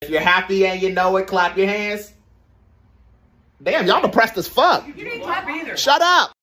If you're happy and you know it, clap your hands. Damn, y'all depressed as fuck. You didn't clap either. Shut up.